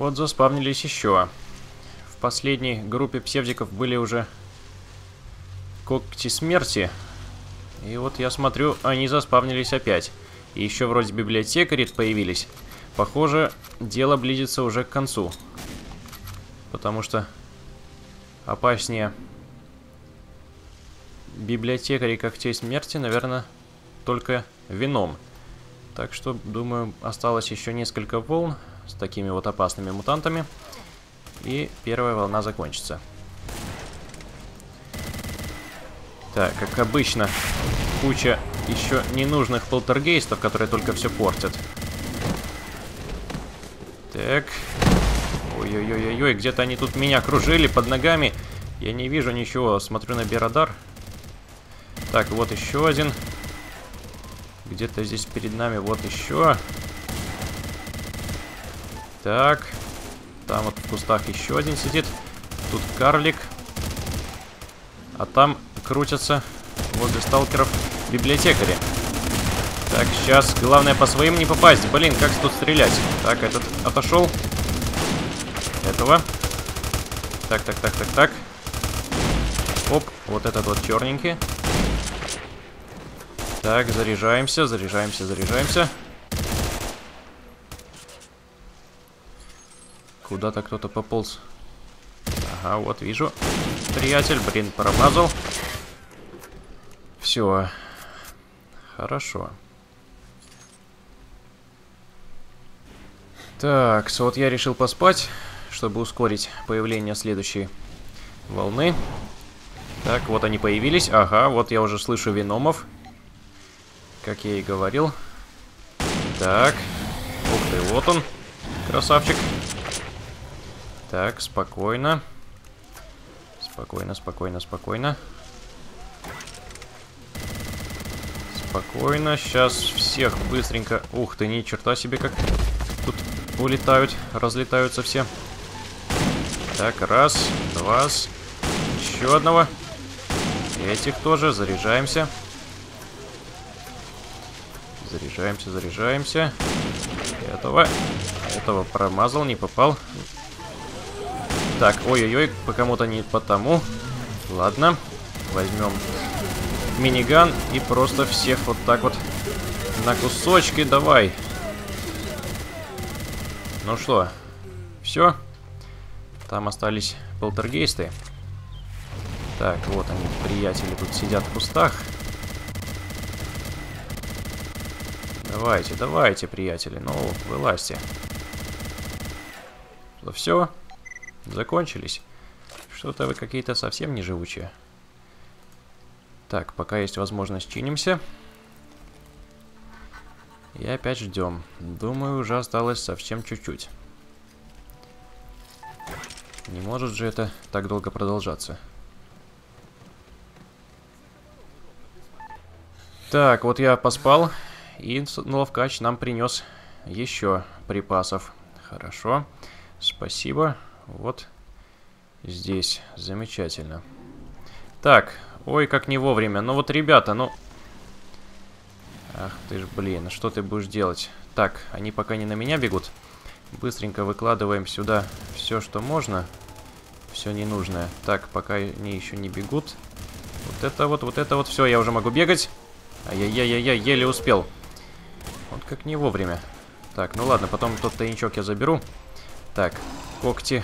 вот заспавнились еще. В последней группе псевдиков были уже когти смерти. И вот я смотрю, они заспавнились опять. И еще вроде библиотекари появились. Похоже, дело близится уже к концу. Потому что опаснее библиотекари когтей смерти, наверное, только Веном. Так что, думаю, осталось еще несколько волн с такими вот опасными мутантами. И первая волна закончится. Так, как обычно, куча еще ненужных полтергейстов, которые только все портят. Так. Ой-ой-ой-ой, где-то они тут меня кружили под ногами. Я не вижу ничего, смотрю на биорадар. Так, вот еще один. Где-то здесь перед нами вот еще. Так. Там вот в кустах еще один сидит. Тут карлик. А там крутятся возле сталкеров библиотекари. Так, сейчас главное по своим не попасть. Блин, как тут стрелять? Так, этот отошел. Этого. Так. Оп, вот этот вот черненький. Так, заряжаемся. Куда-то кто-то пополз. Ага, вот вижу. Приятель, блин, промазал. Все. Хорошо. Так, вот я решил поспать, чтобы ускорить появление следующей волны. Так, вот они появились. Ага, вот я уже слышу веномов. Как я и говорил. Так. Ух ты, вот он. Красавчик. Так, спокойно. Спокойно. Спокойно, сейчас всех быстренько... Ух ты, ни черта себе, как тут улетают, разлетаются все. Так, раз, два, еще одного. Этих тоже, заряжаемся. Заряжаемся. Этого промазал, не попал. Так, ой-ой-ой, по кому-то не по тому. Ладно, возьмем миниган и просто всех вот так вот на кусочки давай. Ну что, все. Там остались полтергейсты. Так, вот они, приятели, тут сидят в кустах. Давайте, приятели, ну, вылазьте. Все, закончились. Что-то вы какие-то совсем не живучие. Так, пока есть возможность, чинимся. И опять ждем. Думаю, уже осталось совсем чуть-чуть. Не может же это так долго продолжаться. Так, вот я поспал. И ловкач нам принес еще припасов. Хорошо. Спасибо. Вот здесь. Замечательно. Так. Ой, как не вовремя. Ну вот, ребята, ну... Ах ты ж, блин. Что ты будешь делать? Так, они пока не на меня бегут. Быстренько выкладываем сюда все, что можно. Все ненужное. Так, пока они еще не бегут. Вот это вот. Все, я уже могу бегать. Ай-яй-яй-яй, еле успел. Вот как не вовремя. Так, ну ладно, потом тот тайничок я заберу. Так, когти.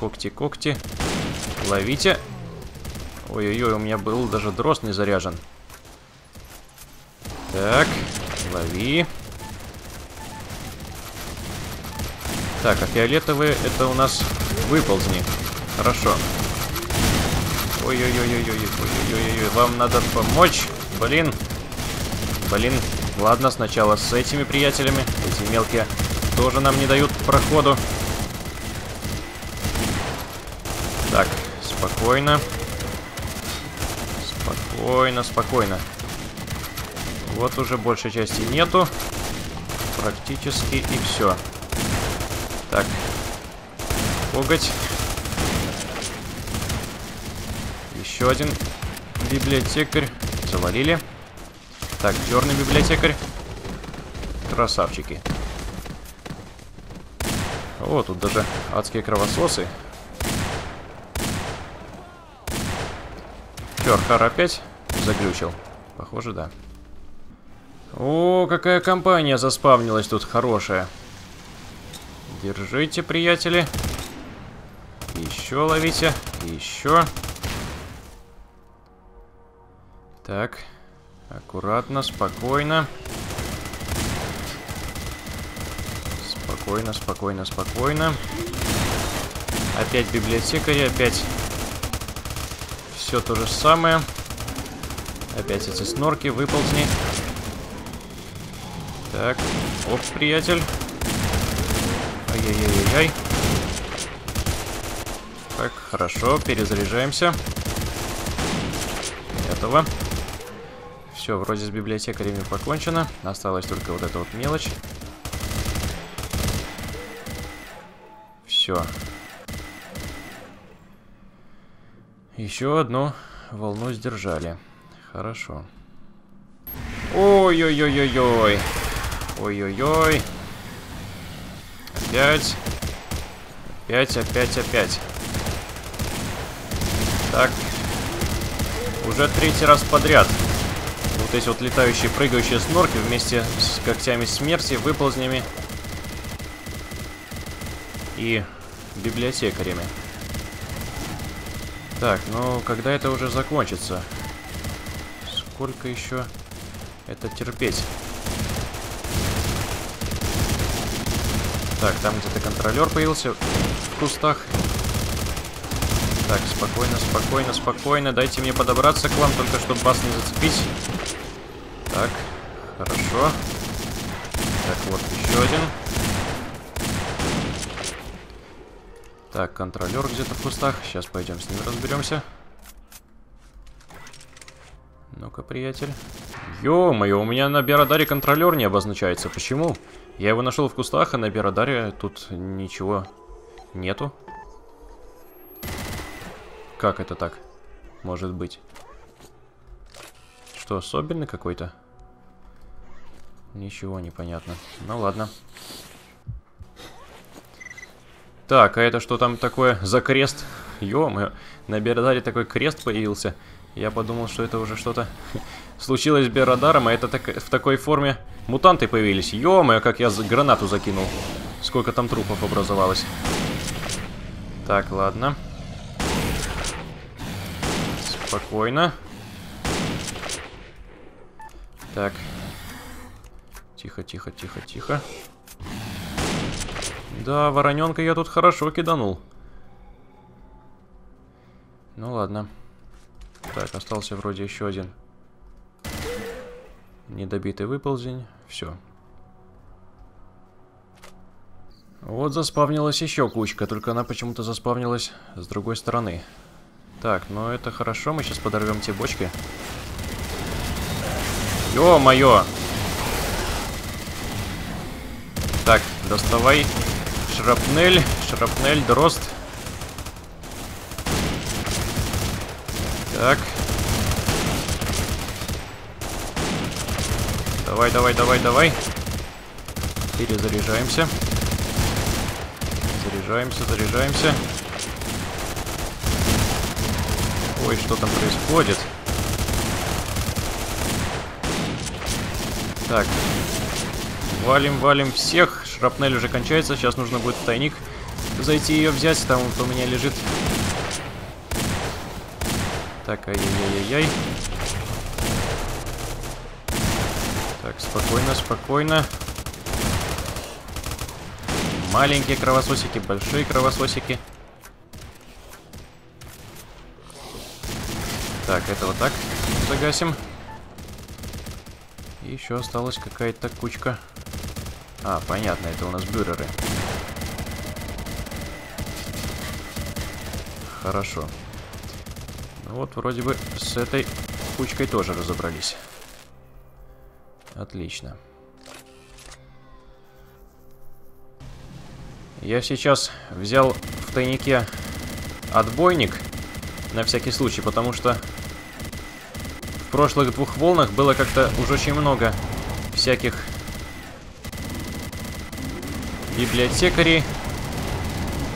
Ловите. Ой-ой-ой, у меня был даже дрозд не заряжен. Так, лови. Так, а фиолетовые это у нас выползни. Хорошо. Ой-ой-ой-ой-ой-ой-ой-ой, вам надо помочь. Блин. Ладно, сначала с этими приятелями. Эти мелкие тоже нам не дают проходу. Так, спокойно. Спокойно. Вот уже большей части нету. Практически и все. Так. Коготь. Еще один библиотекарь. Завалили. Так, черный библиотекарь. Красавчики. О, тут даже адские кровососы. Чё, Архар опять заглючил? Похоже, да. О, какая компания заспавнилась тут хорошая. Держите, приятели. Еще ловите. Еще. Так. Аккуратно, спокойно. Спокойно, спокойно, спокойно. Опять библиотекари, опять все то же самое. Опять эти снорки, выползни. Так, оп, приятель. Ай-яй-яй-яй. Так, хорошо, перезаряжаемся. Готово. Все, вроде с библиотекарями покончено. Осталась только вот эта вот мелочь. Все. Еще одну волну сдержали. Хорошо. Ой-ой-ой-ой-ой. Ой-ой-ой. Опять. Опять. Так. Уже третий раз подряд. Вот эти вот летающие, прыгающие снорки вместе с когтями смерти, выползнями и библиотекарями. Так, ну когда это уже закончится? Сколько еще это терпеть? Так, там где-то контролер появился в кустах. Так, спокойно, спокойно, спокойно. Дайте мне подобраться к вам, только чтобы вас не зацепить. Так, хорошо. Так, вот еще один. Так, контролер где-то в кустах. Сейчас пойдем с ним разберемся. Ну-ка, приятель. Ё-моё, у меня на Биорадаре контролер не обозначается. Почему? Я его нашел в кустах, а на Биорадаре тут ничего нету. Как это так? Может быть. Что, особенный какой-то? Ничего не понятно. Ну ладно. Так, а это что там такое за крест? Ё-моё, на Биорадаре такой крест появился. Я подумал, что это уже что-то случилось с Биорадаром, а это в такой форме мутанты появились. Ё-моё, как я гранату закинул. Сколько там трупов образовалось. Так, ладно. Спокойно. Так. Тихо, тихо, тихо, тихо. Да, вороненка я тут хорошо киданул. Ну ладно. Так, остался вроде еще один недобитый выползень. Все. Вот заспавнилась еще кучка, только она почему-то заспавнилась с другой стороны. Так, ну это хорошо, мы сейчас подорвем те бочки. Ё-моё! Так, доставай шрапнель, шрапнель, дрозд. Так. Давай, давай, давай, давай. Перезаряжаемся. Заряжаемся, заряжаемся. Ой, что там происходит? Так. Валим, валим всех. Шрапнель уже кончается. Сейчас нужно будет в тайник зайти ее взять. Там вот у меня лежит. Так, ай-яй-яй-яй. Так, спокойно, спокойно. Маленькие кровососики, большие кровососики. Так, это вот так загасим. И еще осталась какая-то кучка. А, понятно, это у нас бюреры. Хорошо. Вот, вроде бы с этой кучкой тоже разобрались. Отлично. Я сейчас взял в тайнике отбойник на всякий случай, потому что в прошлых двух волнах было как-то уже очень много всяких библиотекарей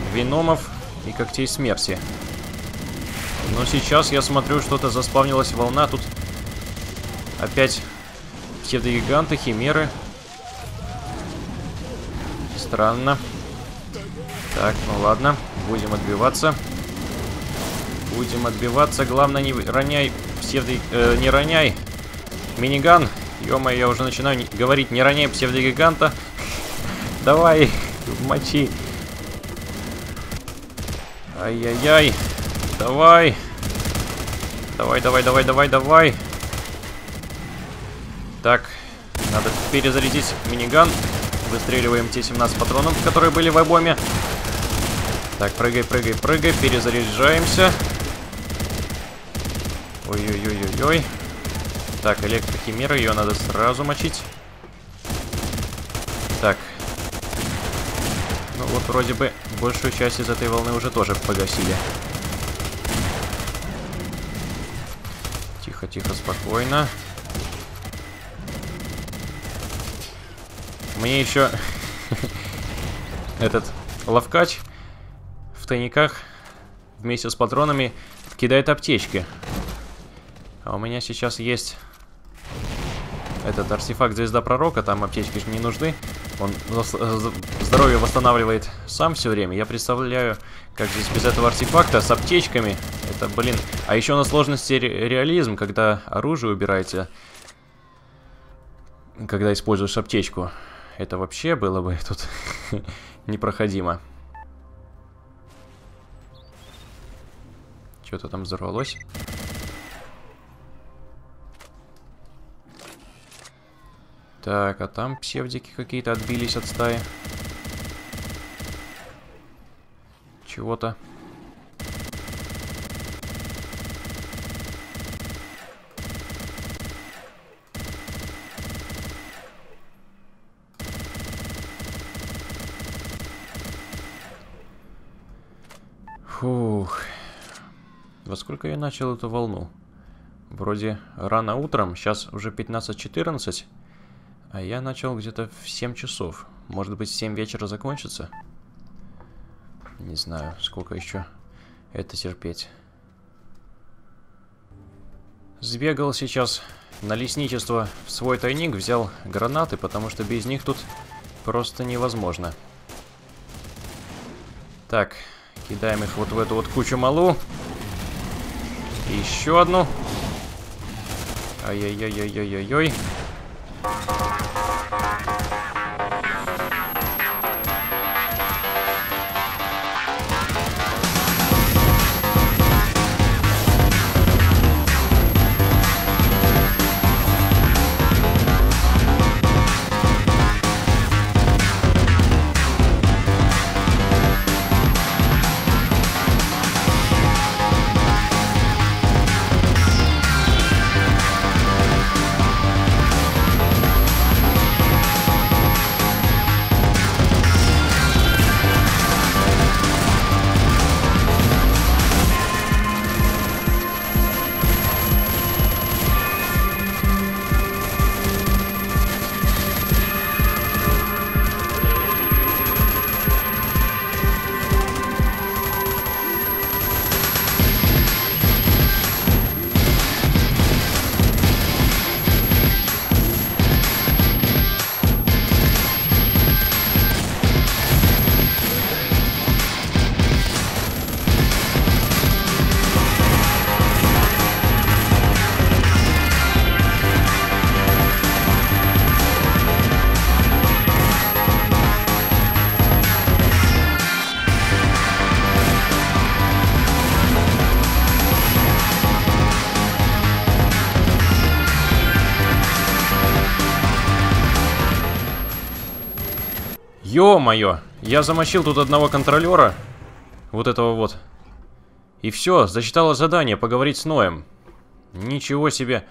веномов и когтей смерти. Но сейчас я смотрю, что-то заспавнилась волна. Тут опять псевдогиганты, химеры. Странно. Так, ну ладно. Будем отбиваться. Будем отбиваться. Главное, не роняй не роняй миниган. Ё-моё, я уже начинаю говорить, не роняй псевдогиганта. Давай, мочи. Ай-яй-яй. Давай. Давай. Так, надо перезарядить миниган. Выстреливаем те 17 патронов, которые были в обойме. Так, прыгай. Перезаряжаемся. Ой-ой-ой-ой-ой. Так, электрохимера, ее надо сразу мочить. Так. Ну вот, вроде бы, большую часть из этой волны уже тоже погасили. Тихо, спокойно. Мне еще этот ловкач в тайниках вместе с патронами кидает аптечки. А у меня сейчас есть этот артефакт Звезда Пророка, там аптечки же не нужны. Он здоровье восстанавливает сам все время. Я представляю, как здесь без этого артефакта с аптечками. Это, блин. А еще на сложности реализм, когда оружие убираете, когда используешь аптечку. Это вообще было бы тут непроходимо. Что-то там взорвалось. Так, а там псевдики какие-то отбились от стаи. Чего-то. Фух. Во сколько я начал эту волну? Вроде рано утром, сейчас уже 15:14. А я начал где-то в 7 часов. Может быть, в 7 вечера закончится? Не знаю, сколько еще это терпеть. Сбегал сейчас на лесничество в свой тайник, взял гранаты, потому что без них тут просто невозможно. Так, кидаем их вот в эту вот кучу малу. И еще одну. Ай-яй-яй-яй-яй-яй-яй. Ё-моё, я замочил тут одного контролера. Вот этого вот. И все, засчитало задание поговорить с Ноем. Ничего себе.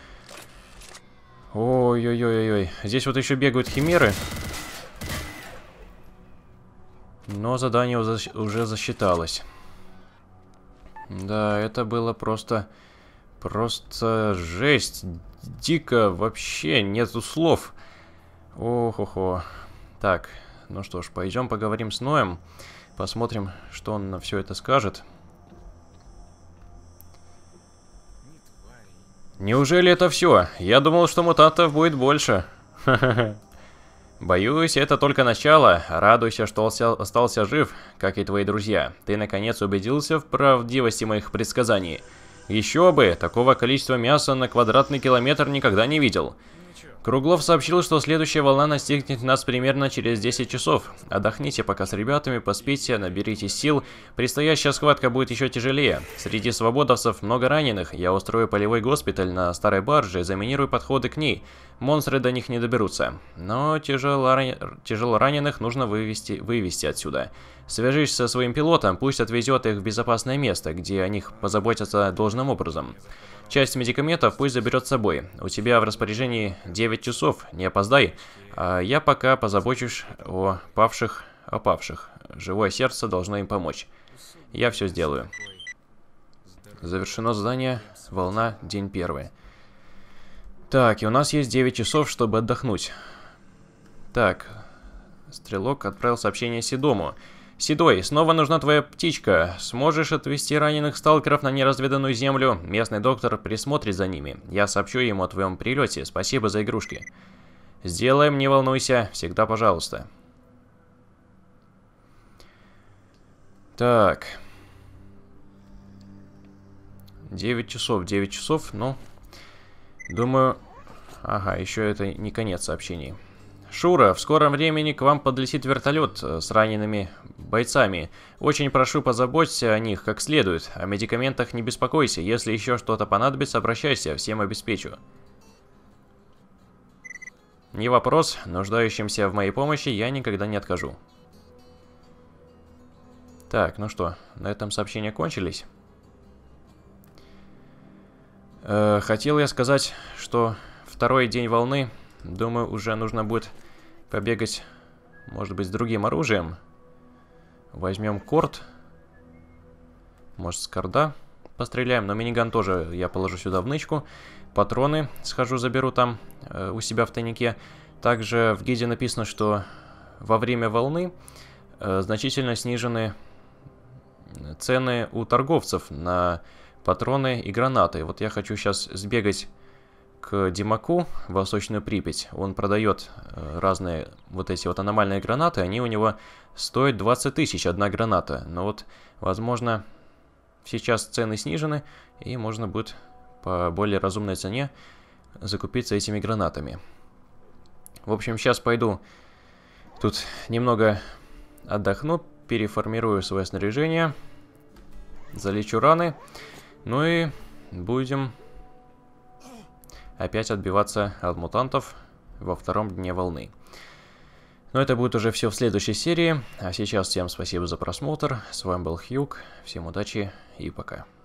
Ой-ой-ой-ой. Здесь вот еще бегают химеры. Но задание уже засчиталось. Да, это было просто жесть. Дико, вообще нету слов. Ох-охо. Так, ну что ж, пойдем поговорим с Ноем. Посмотрим, что он на все это скажет. Неужели это все? Я думал, что мутантов будет больше. Боюсь, это только начало. Радуйся, что остался жив, как и твои друзья. Ты наконец убедился в правдивости моих предсказаний. Еще бы, такого количества мяса на квадратный километр никогда не видел. Круглов сообщил, что следующая волна настигнет нас примерно через 10 часов. Отдохните пока с ребятами, поспите, наберитесь сил. Предстоящая схватка будет еще тяжелее. Среди свободовцев много раненых. Я устрою полевой госпиталь на старой барже и заминирую подходы к ней. Монстры до них не доберутся. Но тяжелораненых нужно вывести отсюда. Свяжись со своим пилотом, пусть отвезет их в безопасное место, где о них позаботятся должным образом. Часть медикаментов пусть заберет с собой. У тебя в распоряжении 9 часов, не опоздай. А я пока позабочусь о павших. Живое сердце должно им помочь. Я все сделаю. Завершено задание. Волна, день 1. Так, и у нас есть 9 часов, чтобы отдохнуть. Так, Стрелок отправил сообщение Седому. «Седой, снова нужна твоя птичка. Сможешь отвезти раненых сталкеров на неразведанную землю? Местный доктор присмотрит за ними. Я сообщу ему о твоем прилете. Спасибо за игрушки». «Сделаем, не волнуйся. Всегда пожалуйста». Так. 9 часов, ну... Думаю... Ага, еще это не конец сообщений. «Шура, в скором времени к вам подлетит вертолет с ранеными бойцами. Очень прошу, позаботься о них как следует. О медикаментах не беспокойся. Если еще что-то понадобится, обращайся, всем обеспечу». Не вопрос, нуждающимся в моей помощи я никогда не откажу. Так, ну что, на этом сообщения кончились. Хотел я сказать, что второй день волны... Думаю, уже нужно будет побегать, может быть, с другим оружием. Возьмем корд. Может, с корда постреляем. Но миниган тоже я положу сюда в нычку. Патроны схожу, заберу там у себя в тайнике. Также в гиде написано, что во время волны значительно снижены цены у торговцев на патроны и гранаты. Вот я хочу сейчас сбегать к Димаку в Восточную Припять. Он продает разные вот эти вот аномальные гранаты. Они у него стоят 20 тысяч одна граната. Но вот, возможно, сейчас цены снижены, и можно будет по более разумной цене закупиться этими гранатами. В общем, сейчас пойду тут немного отдохну, переформирую свое снаряжение, залечу раны, ну и будем... опять отбиваться от мутантов во втором дне волны. Но это будет уже все в следующей серии. А сейчас всем спасибо за просмотр. С вами был Хьюг. Всем удачи и пока.